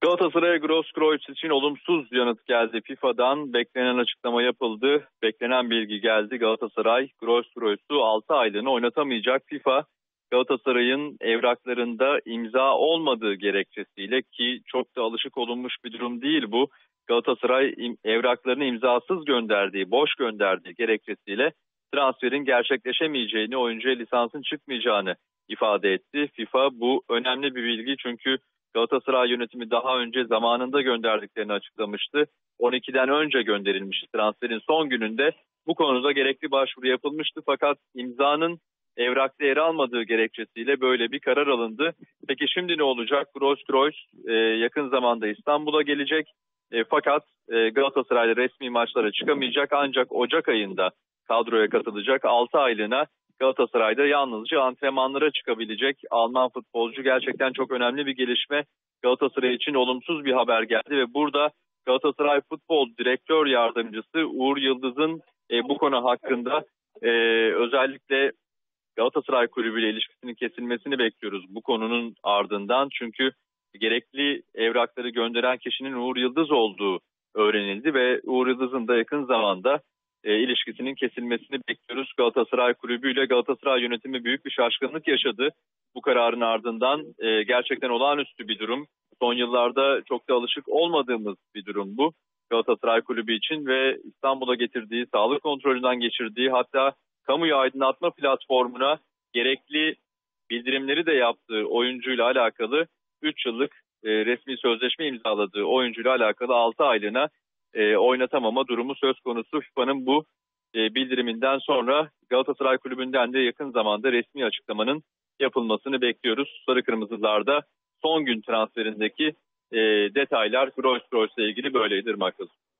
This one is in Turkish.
Galatasaray'a Grosskreutz için olumsuz yanıt geldi. FIFA'dan beklenen açıklama yapıldı. Beklenen bilgi geldi. Galatasaray Grosskreuz'u 6 aylığına oynatamayacak. FIFA Galatasaray'ın evraklarında imza olmadığı gerekçesiyle, ki çok da alışık olunmuş bir durum değil bu, Galatasaray evraklarını imzasız gönderdiği, boş gönderdiği gerekçesiyle transferin gerçekleşemeyeceğini, oyuncuya lisansın çıkmayacağını ifade etti. FIFA bu önemli bir bilgi, çünkü Galatasaray yönetimi daha önce zamanında gönderdiklerini açıklamıştı. 12'den önce gönderilmişti, transferin son gününde bu konuda gerekli başvuru yapılmıştı. Fakat imzanın evrakta yer almadığı gerekçesiyle böyle bir karar alındı. Peki şimdi ne olacak? Grosskreutz yakın zamanda İstanbul'a gelecek. Fakat Galatasaray'da resmi maçlara çıkamayacak, ancak Ocak ayında kadroya katılacak. 6 aylığına Galatasaray'da yalnızca antrenmanlara çıkabilecek Alman futbolcu. Gerçekten çok önemli bir gelişme. Galatasaray için olumsuz bir haber geldi ve burada Galatasaray Futbol Direktör Yardımcısı Uğur Yıldız'ın bu konu hakkında özellikle Galatasaray Kulübü ile ilişkisinin kesilmesini bekliyoruz bu konunun ardından. Çünkü gerekli evrakları gönderen kişinin Uğur Yıldız olduğu öğrenildi ve Uğur Yıldız'ın da yakın zamanda ilişkisinin kesilmesini bekliyoruz. Galatasaray Kulübü ile Galatasaray yönetimi büyük bir şaşkınlık yaşadı bu kararın ardından. Gerçekten olağanüstü bir durum. Son yıllarda çok da alışık olmadığımız bir durum bu Galatasaray Kulübü için ve İstanbul'a getirdiği, sağlık kontrolünden geçirdiği, hatta kamuyu aydınlatma platformuna gerekli bildirimleri de yaptığı oyuncuyla alakalı 3 yıllık resmi sözleşme imzaladığı oyuncuyla alakalı 6 aylığına oynatamama durumu söz konusu. FIFA'nın bu bildiriminden sonra Galatasaray Kulübü'nden de yakın zamanda resmi açıklamanın yapılmasını bekliyoruz. Sarı Kırmızılar'da son gün transferindeki detaylar Grosskreuz'la ilgili böyleydi Irmak.